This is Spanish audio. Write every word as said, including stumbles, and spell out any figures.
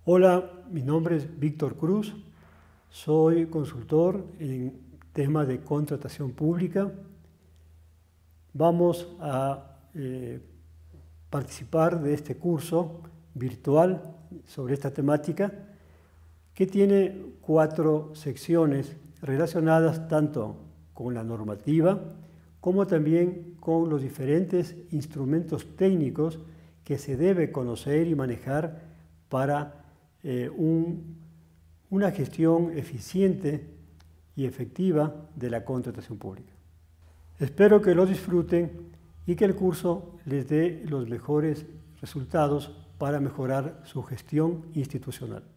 Hola, mi nombre es Víctor Cruz, soy consultor en temas de contratación pública. Vamos a eh, participar de este curso virtual sobre esta temática que tiene cuatro secciones relacionadas tanto con la normativa como también con los diferentes instrumentos técnicos que se debe conocer y manejar para eh, un, una gestión eficiente y efectiva de la contratación pública. Espero que lo disfruten y que el curso les dé los mejores resultados para mejorar su gestión institucional.